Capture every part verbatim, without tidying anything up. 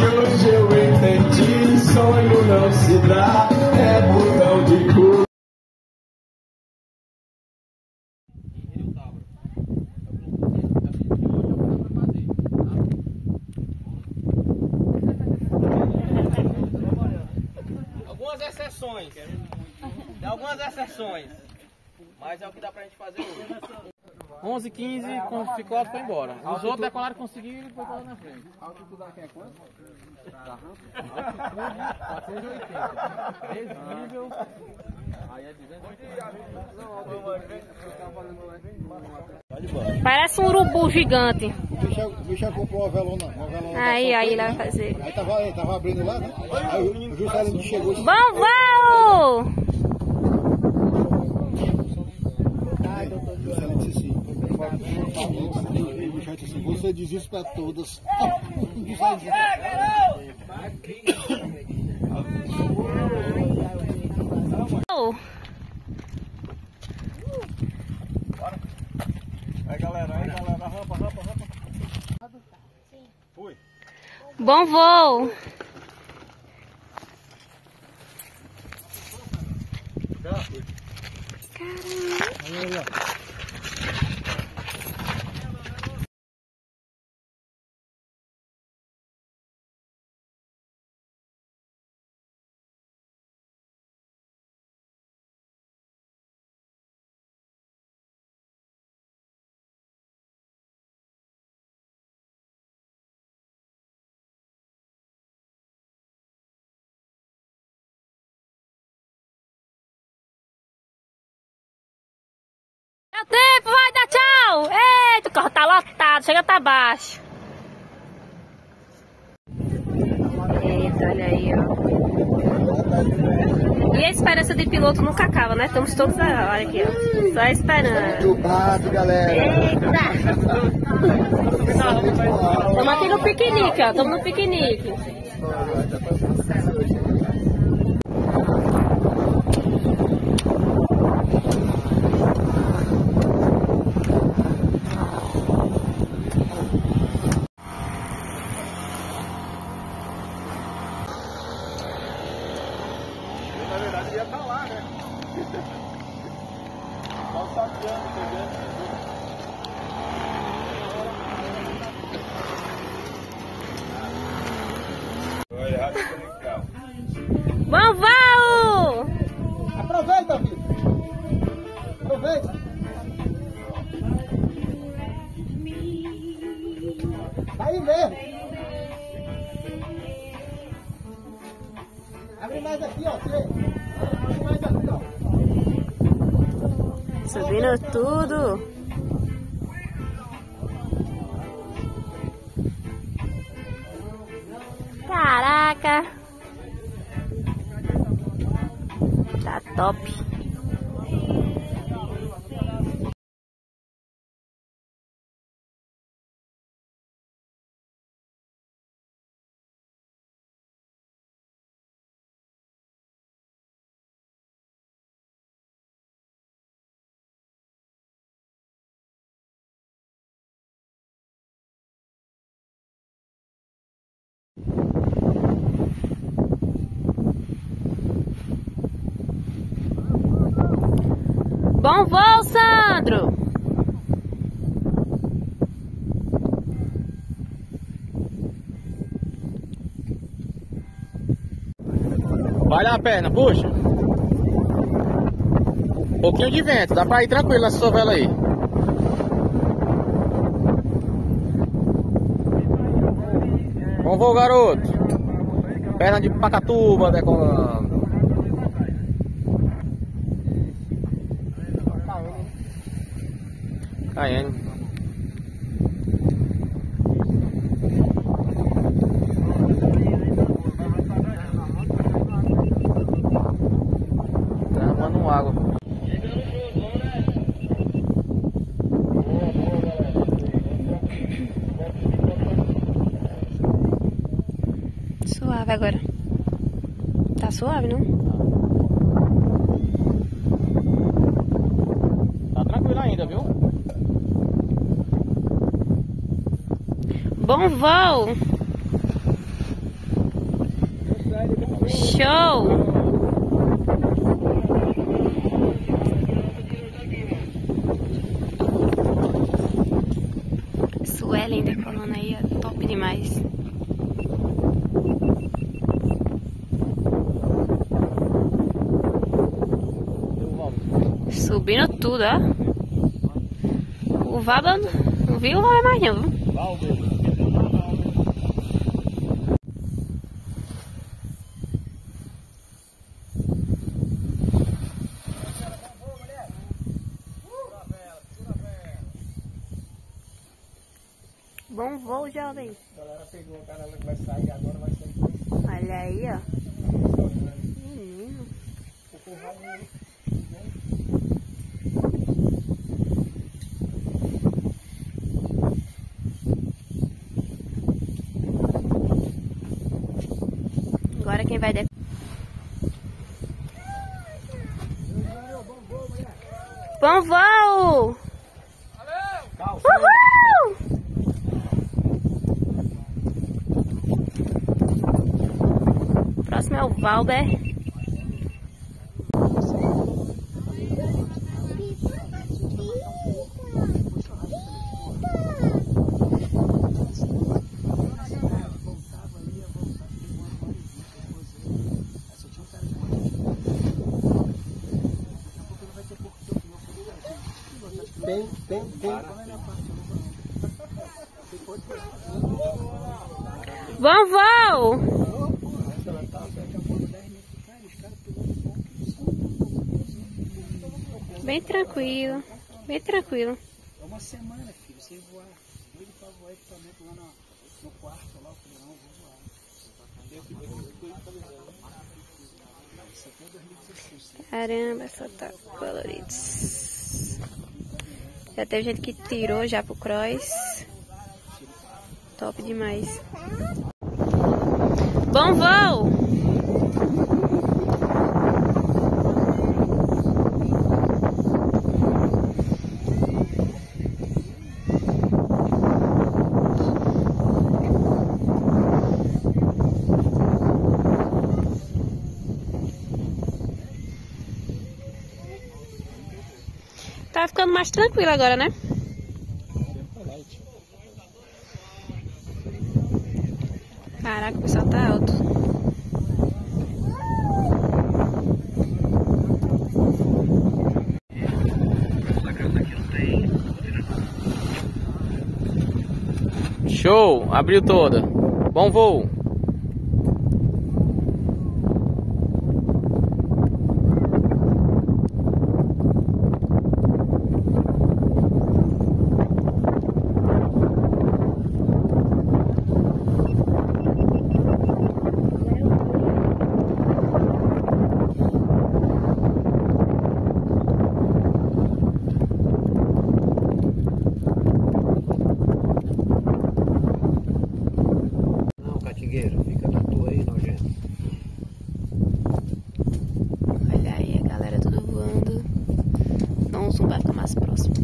hoje eu entendi, sonho não se dá, é botão de cor. Algumas exceções, tem algumas exceções, mas é o que dá pra gente fazer hoje. onze, quinze, ficou alto, foi embora. Os outros decolaram que conseguiram e foi para lá na frente. A altitude aqui é quanto? Da rampa? Altitude quatrocentos e oitenta. Desnível. Aí é duzentos e oitenta. Parece um urubu gigante. O bicho, o bicho comprou uma velona. Uma velona Aí, aí ele vai fazer. Aí tava, aí tava abrindo lá, né? Aí o Juscelino chegou e disse: Vamos, vamos! Juscelino disse assim: o bicho disse assim, você diz isso pra todas. Aí galera, aí galera, rampa, rampa, rampa. Fui. Bom voo! Caramba! É o tempo, vai dar tchau! Eita, o carro tá lotado, chega tá baixo. Eita, olha aí, ó. E a esperança de piloto nunca acaba, né? Estamos todos, olha aqui, ó. Só esperando. Obrigado, galera. Eita! Estamos aqui no piquenique, ó. Estamos no piquenique. Na verdade ia estar lá, né? Só sapeando, pegando. Vamos, vamos! Aproveita, filho. Aproveita. Aí mesmo. Abre mais aqui, ó. Abre mais aqui, ó. Subindo tudo. Caraca! Tá top. Bom voo, Sandro! Vai lá a perna, puxa. Um pouquinho de vento, dá pra ir tranquilo nessa sua vela aí. Bom voo, garoto. Perna de Pacatuba, decolando. Caindo. Travando água. Suave agora. Tá suave, não? Tá tranquilo ainda, viu? Bom voo! Show! Suelen decolando aí, é top demais. Subindo tudo, ó. O Vaba não viu, não vai mais não, viu? Bom voo, jovem. A galera pegou o cara que vai sair agora, vai sair. Olha aí, ó. Menino. Agora quem vai descer? Bom voo! Uhul! Próximo é o Valber. Tem, tem, tem. Bom voo! Bem tranquilo, bem tranquilo. É uma semana, filho, sem voar. Doido pra voar equipamento lá no, no quarto, lá, eu falei, não, vou voar. Isso aqui é dois mil e dezesseis. Caramba, só tá colorido. Já teve gente que tirou já pro cross. Top demais. Bom voo! Tá ficando mais tranquilo agora, né? Caraca, o pessoal tá alto. Show! Abriu toda. Bom voo! Fica na tua aí, nojento. Olha aí a galera tudo voando. Dá um zoom pra ficar mais próximo.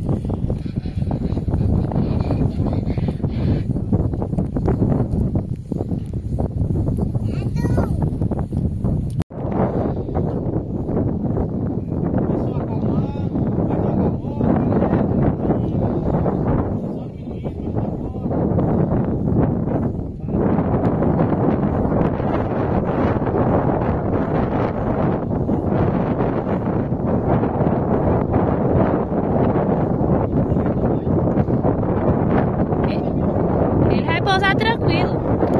Ele vai pousar tranquilo.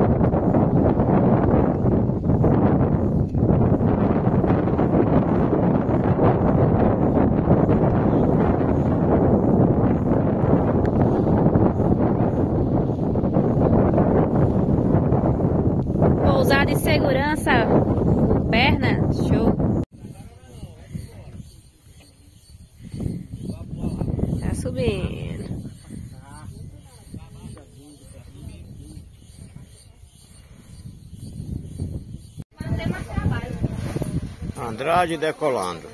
Pousada e segurança. Perna, show. Tá subindo. Andrade decolando.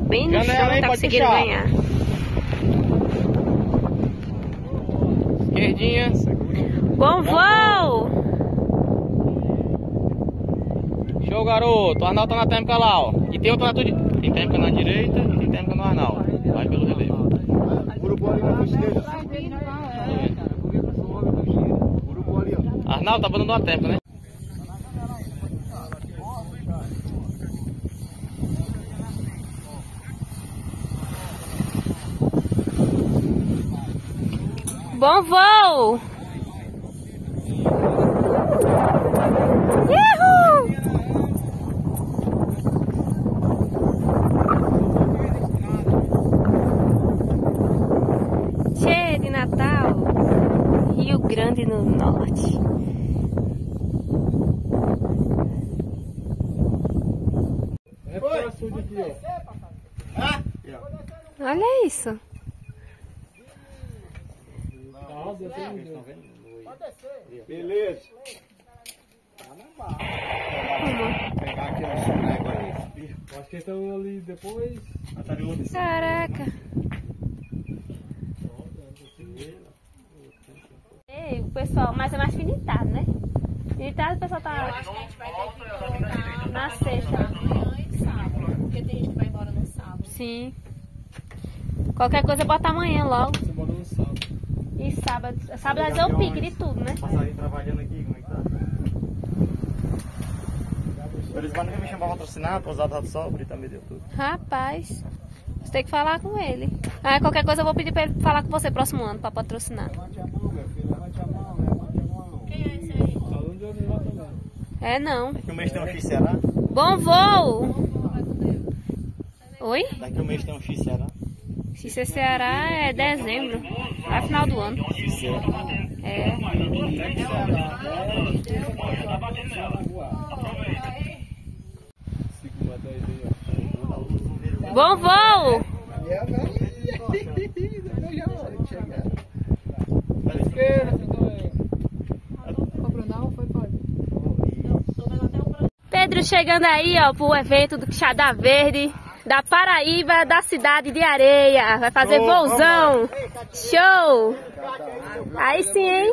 bem no Janela, chão, hein? tá Pode conseguindo puxar. ganhar. Esquerdinha. Bom voo! Show, garoto. O Arnaldo tá na térmica lá, ó. E tem outra na tua di- Tem térmica na direita e tem térmica no Arnaldo. Vai pelo relevo. Urubu ali na frente dele. Urubu ali, ó. Arnaldo tá abandonando a térmica, né? Bom voo! Uhul! Cheia de Natal, Rio Grande no Norte. Olha isso. Beleza. Pegar aqui no soneco aí. Acho que estão ali depois. Caraca. Ei, o pessoal, mas é mais finitado, né? Finitado o pessoal tá na sexta. Porque tem gente que vai embora no sábado. Sim. Qualquer coisa bota amanhã logo. Você bota no sábado. E sábado. Sábado é o pique de tudo, né? Passarinho trabalhando aqui, como é que tá? Eles vão me chamar pra patrocinar, pousada do sol, Brita me deu tudo. Rapaz, você tem que falar com ele. Ah, qualquer coisa eu vou pedir pra ele falar com você próximo ano pra patrocinar. Levante a mão, meu filho. Levante a mão, levante a mão. Quem é esse aí? Aluno de outro lado também. É não. Daqui um mês tem um X Ceará? Bom voo! Oi? Daqui um mês tem um X Ceará? Se ser Ceará é dezembro. Vai final do ano. X Ceará. É. Segura dez aí, ó. Bom voo! Esquerda, também. Pedro chegando aí, ó, pro evento do Quixadá Verde, da Paraíba, da cidade de Areia. Vai fazer voozão. Show! Aí sim, hein?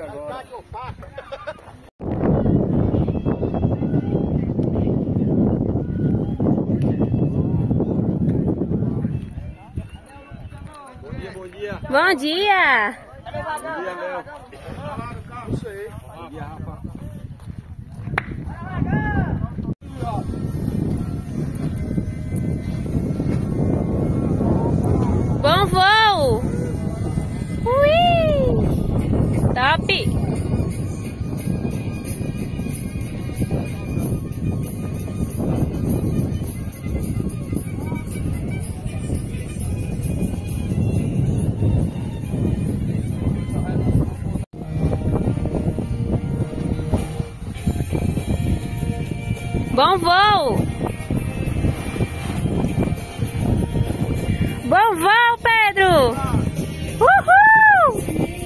Bom dia. Bom dia! Bom dia, Léo. Isso aí. Bom dia, Rafa. Bom voo! Ui! Top! Bom voo! Bom voo, Pedro! Uhul!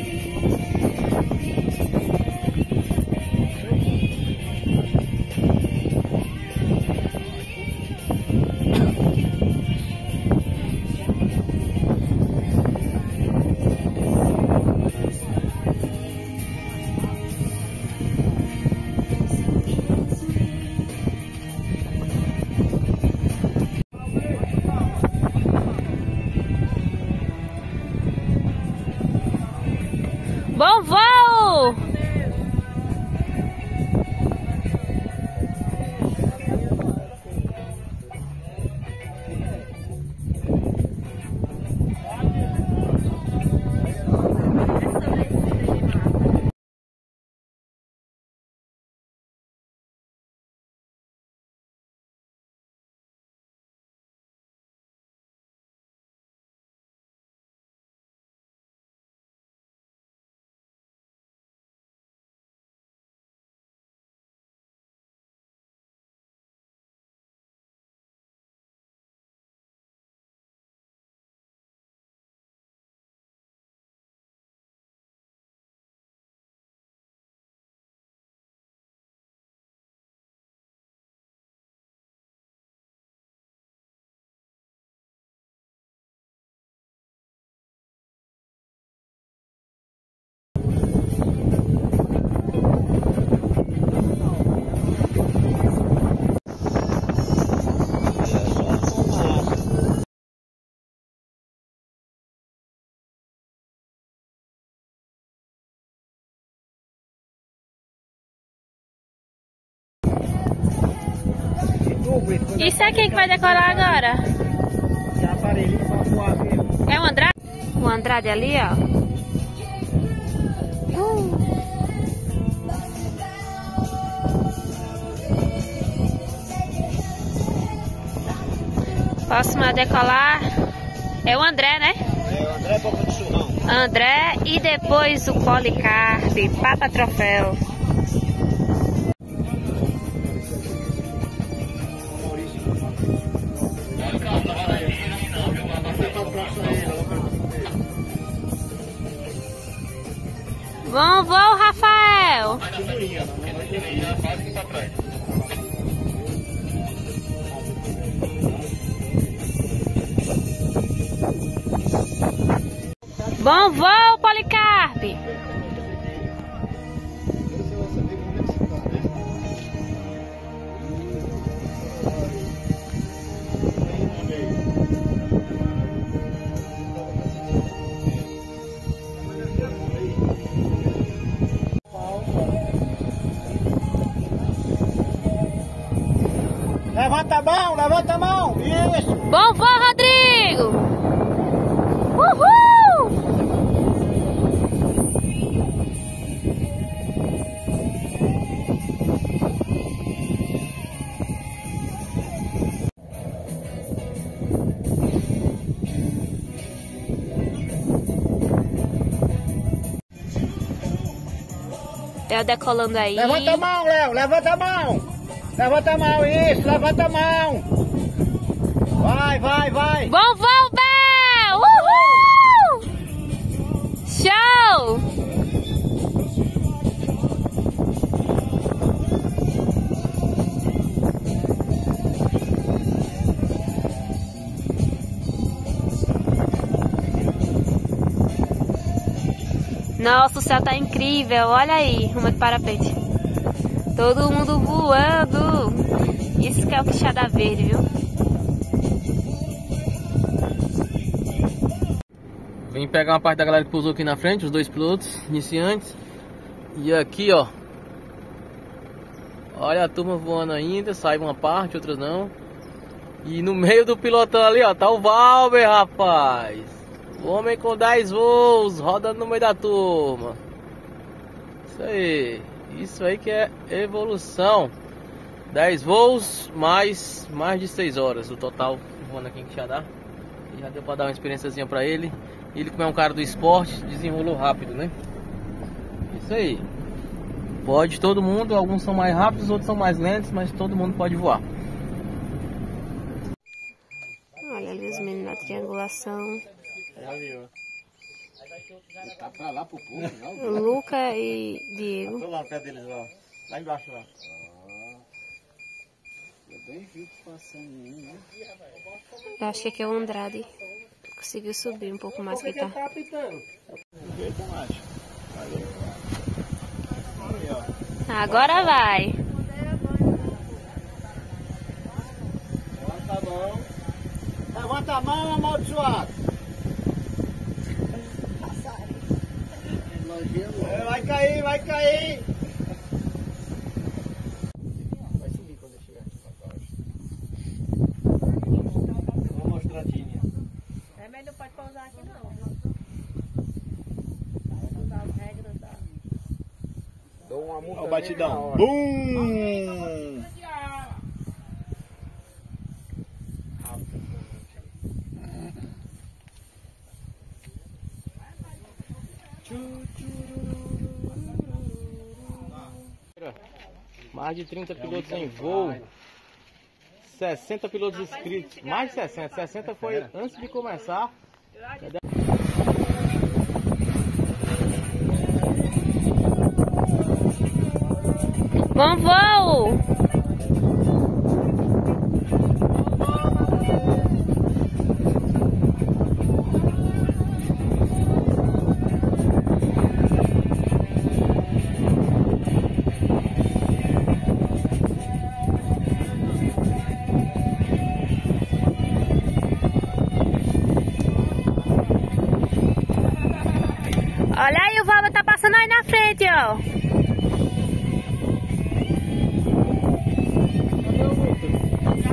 Bom voo! Isso é quem que vai decolar agora? Esse aparelhinho pra voar mesmo. É o Andrade? O Andrade ali, ó. Uh. Próximo a decolar é o André, né? É, o André Boca de Churrão. André e depois o Policarpe, Papa Troféu. Bom voo, Rafael! Bom voo, Policarpe! Levanta a mão, levanta a mão! Isso! Bom voo, Rodrigo! Uhul! Léo decolando aí. Levanta a mão, Léo, levanta a mão! Levanta a mão, isso, levanta a mão! Vai, vai, vai! Bom voo, Bel! Uhul! Show! Nossa, o céu tá incrível, olha aí, rumo de parapente. Todo mundo voando. Isso que é o Quixada Verde, viu? Vim pegar uma parte da galera que pousou aqui na frente, os dois pilotos iniciantes. E aqui, ó. Olha a turma voando ainda, sai uma parte, outras não. E no meio do pilotão ali, ó, tá o Valber, rapaz. O homem com dez voos, rodando no meio da turma. Isso aí. Isso aí que é evolução. dez voos, mais, mais de seis horas o total voando aqui em Quixadá. E já deu pra dar uma experiênciazinha pra ele. Ele, como é um cara do esporte, desenrolou rápido, né? Isso aí. Pode todo mundo, alguns são mais rápidos, outros são mais lentos, mas todo mundo pode voar. Olha ali os meninos na triangulação. Já viu? Tá pra lá pro povo, já. Luca e Diego. Tô lá no pé deles, ó. Lá embaixo, lá. Eu bem vi passando um, né? Eu acho que aqui é o Andrade. Conseguiu subir um pouco mais que ele tá. Agora vai. Levanta a mão. Levanta a mão, amaldiçoado. Vai cair, vai cair. Vai subir quando eu chegar aqui pra baixo. Vou mostrar a Tínia. É, mas não pode pousar aqui não. Vamos usar as regras da... Dou uma multa. Ó o batidão. Bum! Mais de trinta pilotos em voo. sessenta pilotos inscritos. Mais de sessenta. sessenta foi antes de começar. Bom voo! Olha aí, o Valber tá passando aí na frente, ó. Cadê o Lucas?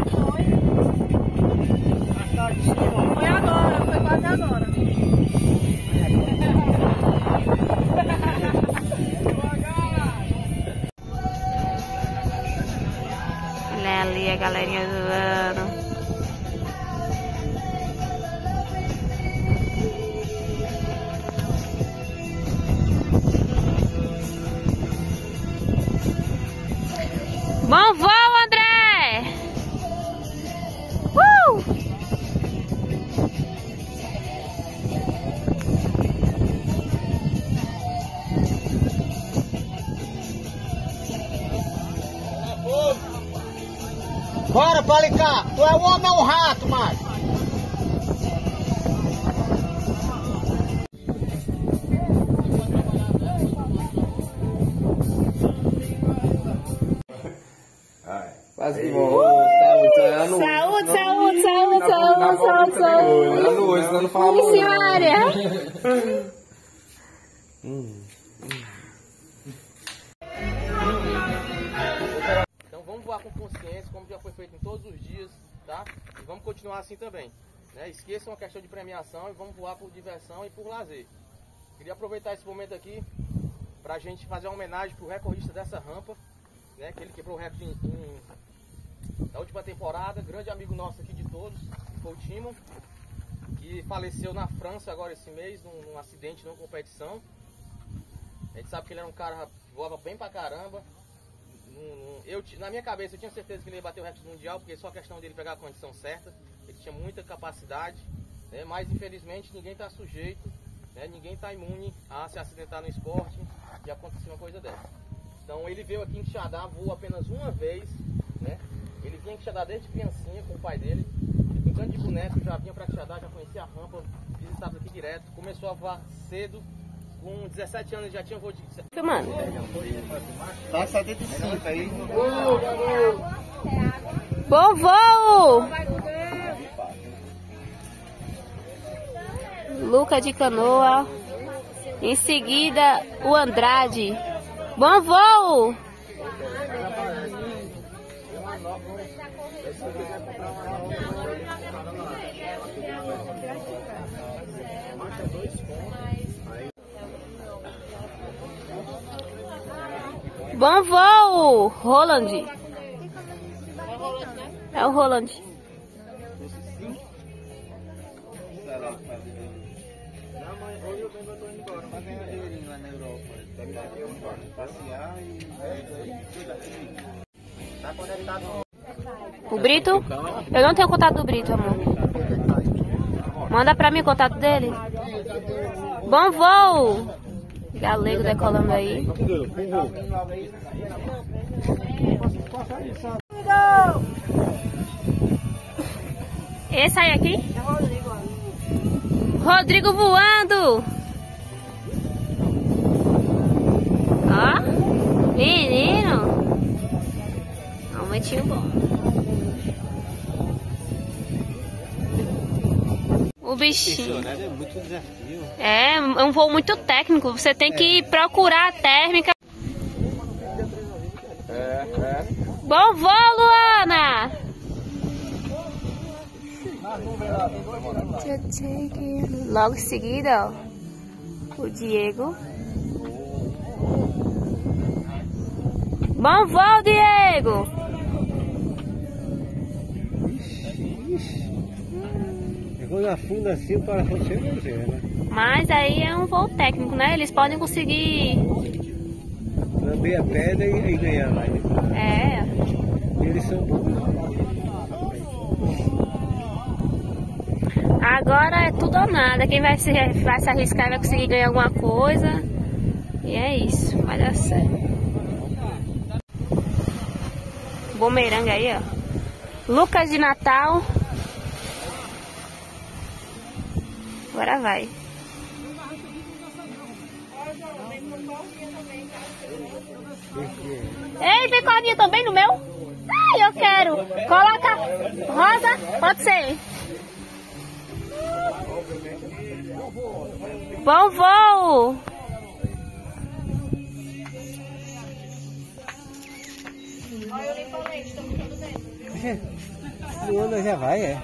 galerinha zoando. Bom voo, André! Uh! Bora, Palicar! Tu é um homem ou um rato, macho? Quase que bom. Saúde, saúde, Saúde, saúde, saúde, saúde, saúde, saúde. Na luz, senão não fala muito. Maria. Então vamos voar com consciência, como já foi feito em todos os dias, tá? E vamos continuar assim também, né? Esqueçam a questão de premiação e vamos voar por diversão e por lazer. Queria aproveitar esse momento aqui para a gente fazer uma homenagem para o recordista dessa rampa, né? Que ele quebrou o recorde em, em, da última temporada, grande amigo nosso aqui de todos, foi o Timo, que faleceu na França agora esse mês, num, num acidente, numa competição. A gente sabe que ele era um cara que voava bem pra caramba. Eu, na minha cabeça eu tinha certeza que ele ia bater o recorde mundial, porque só a questão dele pegar a condição certa, ele tinha muita capacidade, né? Mas infelizmente ninguém está sujeito, né? Ninguém está imune a se acidentar no esporte e acontecer uma coisa dessa. Então ele veio aqui em Quixadá, voou apenas uma vez, né? Ele vinha em Quixadá desde criancinha com o pai dele, com um tanto de boneco, já vinha para Quixadá, já conhecia a rampa, visitava aqui direto, começou a voar cedo. Com dezessete anos já tinha voo de... Filmando. Tá setenta e cinco aí. Bom voo! Luca de Canoa. Em seguida, o Andrade. Bom voo! Bom voo, Roland. É o Roland. O Brito? Eu não tenho contato do Brito, amor. Manda pra mim o contato dele. Bom voo! Galego decolando aí. Esse aí aqui? Rodrigo voando! Ó, menino! Um momentinho bom. O bichinho. É muito desafio. É, é um voo muito técnico. Você tem que procurar a térmica. É, é. Bom voo, Luana! Logo em seguida, ó, o Diego. Bom voo, Diego! Quando afunda assim, o parafuso chega a ver, né? Mas aí é um voo técnico, né? Eles podem conseguir... Lamber a pedra e, e ganhar mais. É. Eles são bons. Agora é tudo ou nada. Quem vai se, vai se arriscar vai conseguir ganhar alguma coisa. E é isso. Vai dar certo. Bumerangue aí, ó. Lucas de Natal. Agora vai. Ei, tem colinha também no meu? Ai, eu quero. Coloca rosa, pode ser. Bom voo. Luana já vai, é?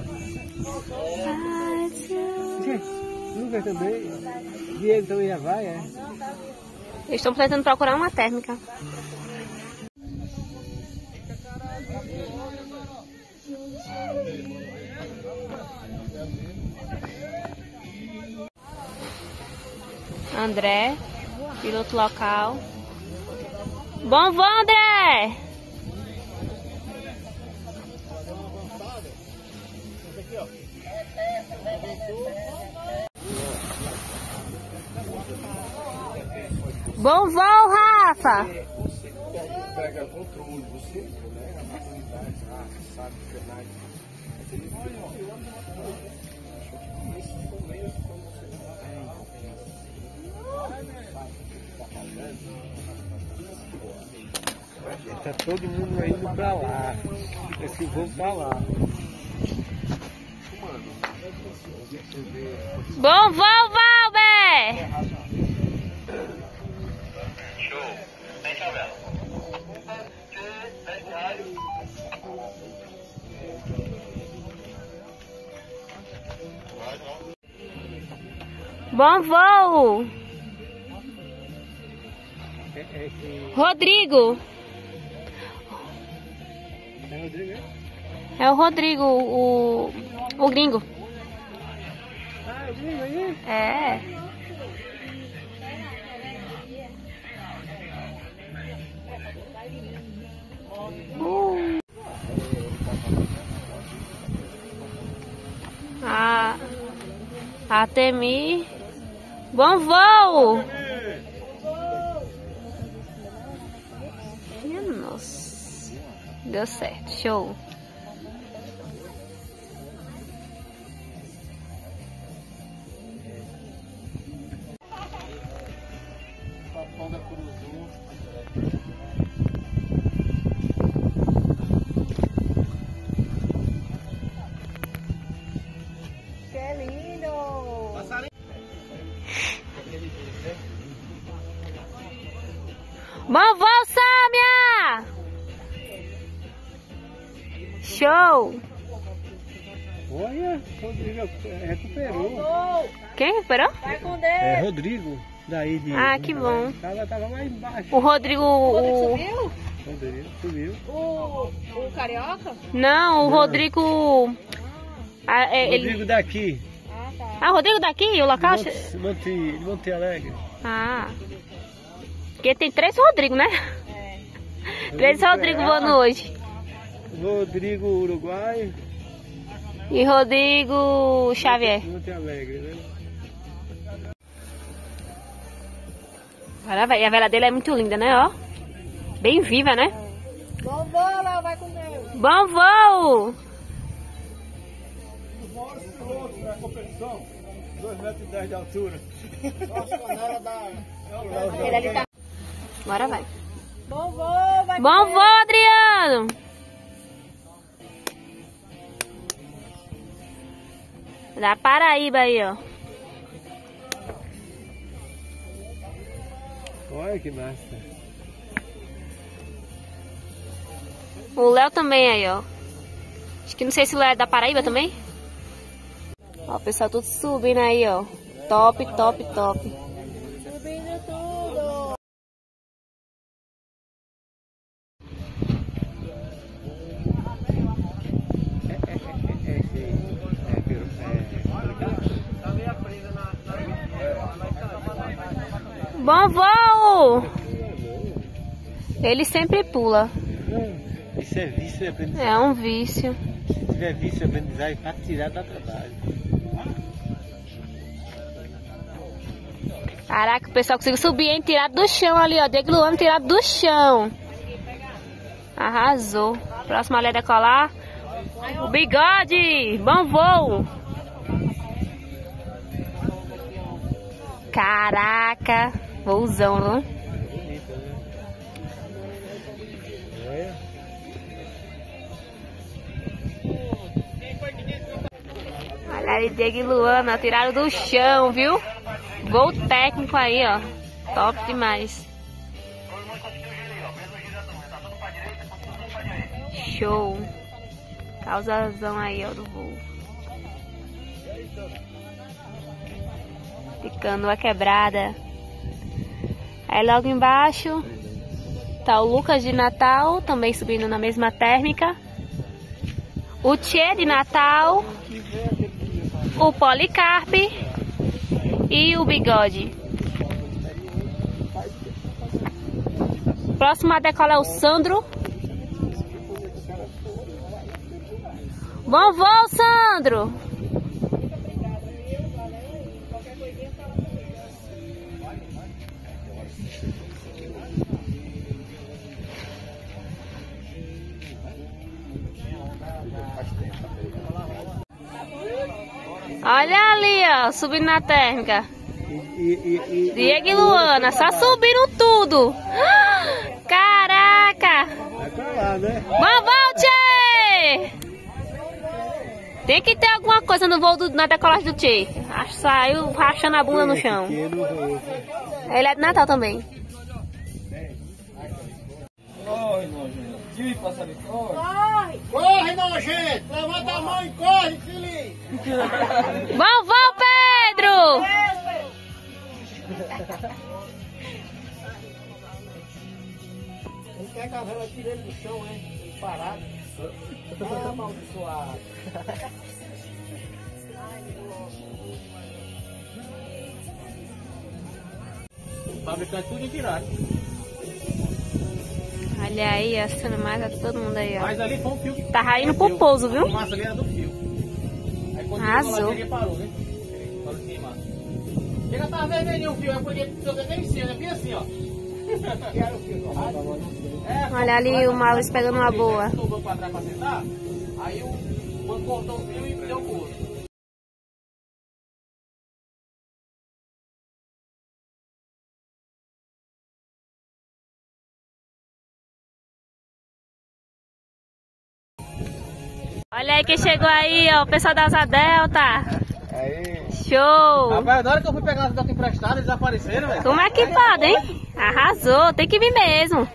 Lucas também. Diego também já vai, é? Eles estão tentando procurar uma térmica. André, piloto local. Bom voo, André! Bom voo, Rafa! Você pega controle, você né, a maturidade, ah, sabe, Fernandes. Tá todo mundo indo pra lá. Esse voo pra lá. Bom voo, Valber! Show. Sem tabela. Bom voo! Rodrigo! É Rodrigo, é? É o Rodrigo, o, o gringo. Ah, é o gringo aí? É. Uh. A, a Temi. Bom voo! Nossa, deu certo, show. Papão da Curuzu. Que lindo! Bom voo, Sâmia! Show! Olha, Rodrigo recuperou. Quem recuperou? Vai com Deus! É Rodrigo, daí de. Ah, que bom. Tava, tava lá embaixo. O Rodrigo. O... Subiu? Rodrigo subiu. O, o carioca? Não, o Rodrigo. Ah, é, Rodrigo ele... daqui. Ah, tá. ah, o Rodrigo daqui, o local. De Monte, Monte, de Monte Alegre. Ah. Porque tem três Rodrigo, né? É. Três Rodrigo voando hoje. Rodrigo Uruguai. E Rodrigo Xavier. Monte Alegre, né? Olha, véio, a vela dele é muito linda, né? Ó. Bem viva, né? Bom voo, Léo, vai com Deus! Bom voo! Os maiores pilotos da competição, dois metros e dez de altura. Ele ali tá. Bora, vai. Bom voo, vai com Bom Deus! voo, Adriano! Da Paraíba aí, ó. Olha que massa. O Léo também aí, ó. Acho que não sei se o Léo é da Paraíba também. Ó, o pessoal tudo subindo aí, ó. Top, top, top. Subindo tudo! Bom voo! Ele sempre pula. Isso é vício de aprendizagem. É um vício. Se tiver vício de aprendizagem, para tirar dá trabalho. Caraca, o pessoal conseguiu subir, hein? Tirado do chão ali, ó. Diego Luano tirado do chão. Arrasou. Próxima ali é decolar. O Bigode! Bom voo! Caraca! Vouzão, não? Olha ali, Diego e Luana, tiraram do chão, viu? Voo técnico aí, ó. Top demais. Show. Causazão aí, ó, do voo. Ficando a quebrada. Aí logo embaixo tá o Lucas de Natal, também subindo na mesma térmica. o Tchê de Natal, o Policarpe e o Bigode. Próximo a decolar é o Sandro. Bom voo, Sandro! Olha ali, ó, subindo na térmica. Diego e Luana, só subiram tudo. Caraca! Vamos, Tchê! Tem que ter alguma coisa no voo do, na decolagem do Tchê. Acho que saiu rachando a bunda no chão. Ele é de Natal também. Corre, nojento. Tio, passarinho, corre. Corre! Corre, nojento! Levanta a mão e corre, filhinho! Bom voo, Pedro! Ele quer que a vela tire ele do chão, hein? Ele parado. Ah, amaldiçoado. O fabricante tudo tirado. Olha aí, a cena mais a todo mundo aí, ó. Mas ali foi um fio que Tá indo pro pouso, viu? a massa ali era do fio. Aí quando Arrasou. chegou lá, ele parou, né? Parou de queimar. Chega, tava vermelhinho o fio, eu podia fazer nem em cima, né? Fica assim, ó. É, Olha ali o Maurício pegando uma boa. Tomou pra trás pra sentar, aí o mano cortou o fio e deu o outro. Olha aí quem chegou aí, ó, o pessoal da Asa Delta. Aí. Show! Rapaz, na hora que eu fui pegar as dotas emprestadas, eles apareceram, velho. Como é que pode, hein? Arrasou, tem que vir mesmo.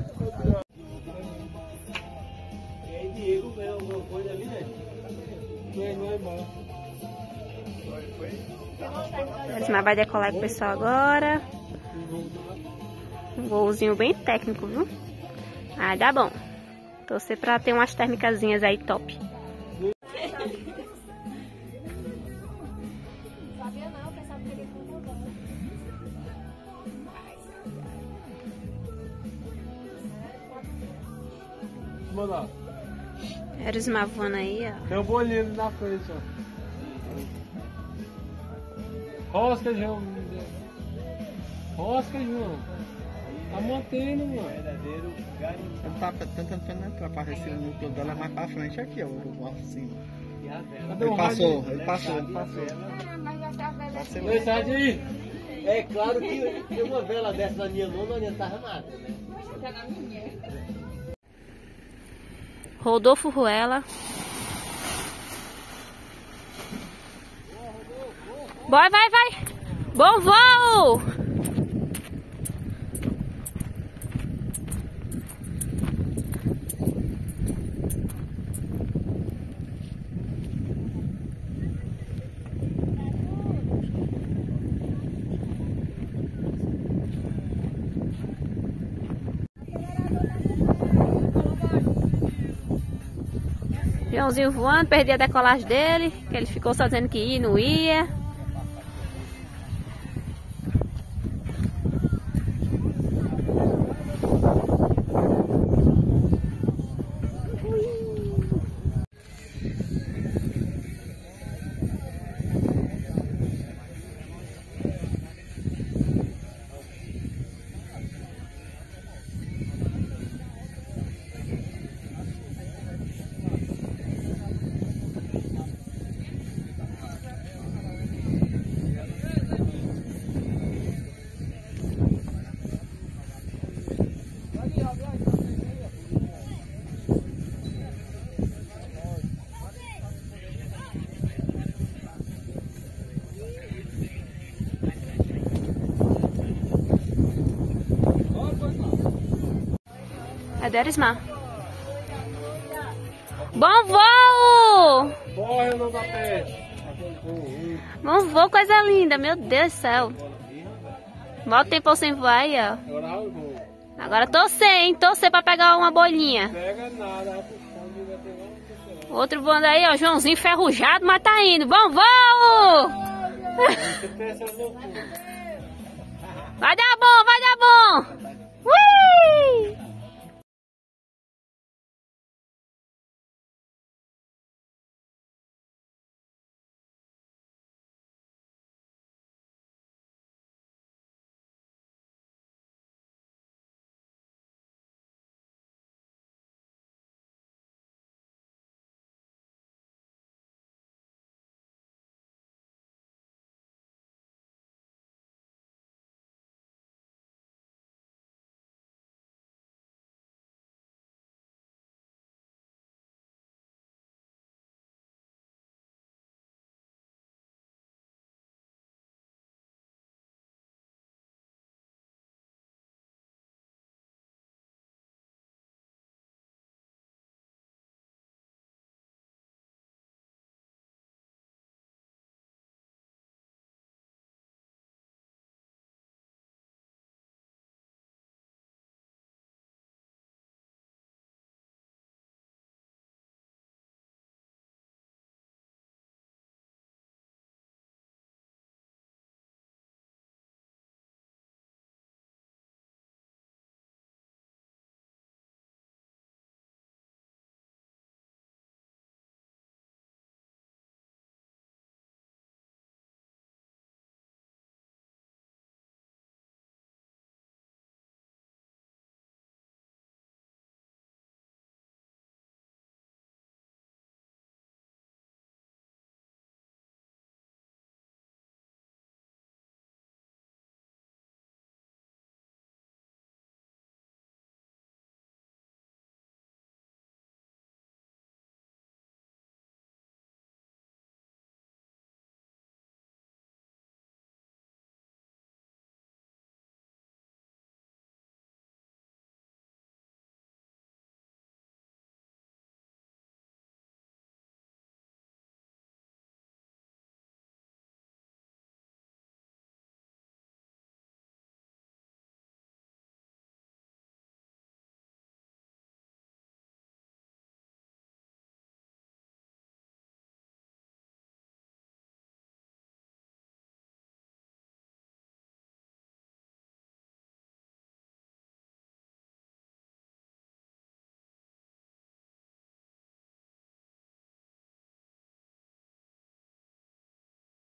E aí, Diego ganhou alguma coisa ali, né? Ganhou, irmão. Mas vai decolar com o pessoal agora. Um voozinho bem técnico, viu? Ah, dá bom. Torcer pra ter umas térmicazinhas aí top. Mano, Era os mavona aí, ó. tem um bolinho ali na frente, ó. Rosca, João. Rosca, João. Tá mantendo, mano. Verdadeiro garimpo. Ele tá tentando penetrar pra ver se o núcleo dela é mais pra frente aqui, ó. O assim. Cadê Ele o passou, rádio? ele passou, ele passou. Oi, sai daí. É claro que uma vela dessa na minha mão não adiantava nada, né? Rodolfo Ruela. Vai, vai, vai. Bom voo! Joãozinho voando, perdi a decolagem dele, que ele ficou só dizendo que ia e não ia. É Derismar. Bom voo! Corre, não dá pé. Bom voo, coisa linda, meu Deus do céu. Mó tempo sem voar aí, ó. Agora eu vou. Agora torcer, hein? Torcer pra pegar uma bolinha. Pega nada, a função de vai pegar uma função. Outro bando aí, ó. Joãozinho enferrujado, mas tá indo. Vamos, vamos! Vai dar bom, vai dar bom!